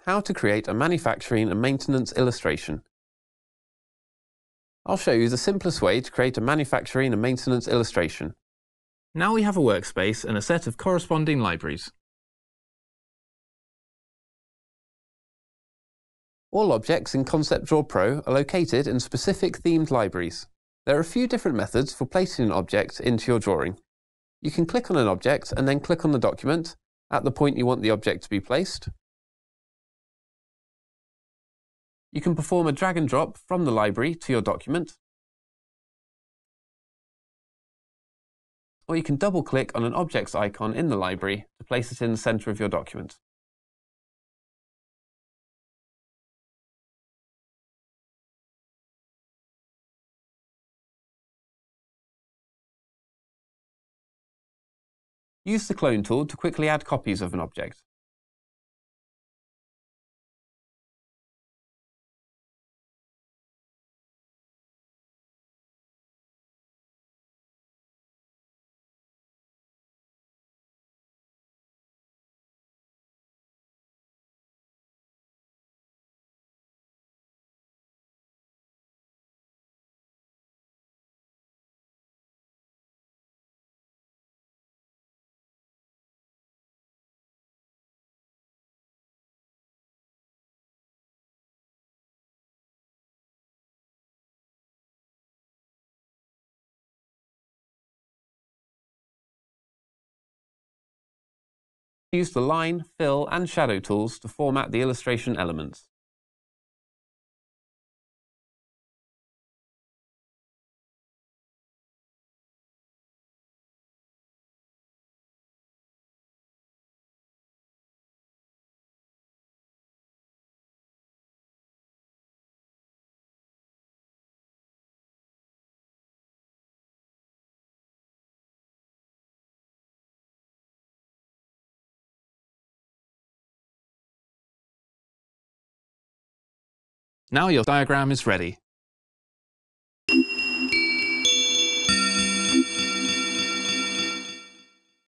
how to create a manufacturing and maintenance illustration. I'll show you the simplest way to create a manufacturing and maintenance illustration. Now we have a workspace and a set of corresponding libraries. All objects in ConceptDraw Pro are located in specific themed libraries. There are a few different methods for placing an object into your drawing. You can click on an object and then click on the document at the point you want the object to be placed. You can perform a drag and drop from the library to your document. Or you can double-click on an object's icon in the library to place it in the center of your document. Use the clone tool to quickly add copies of an object. Use the line, fill, and shadow tools to format the illustration elements. Now your diagram is ready.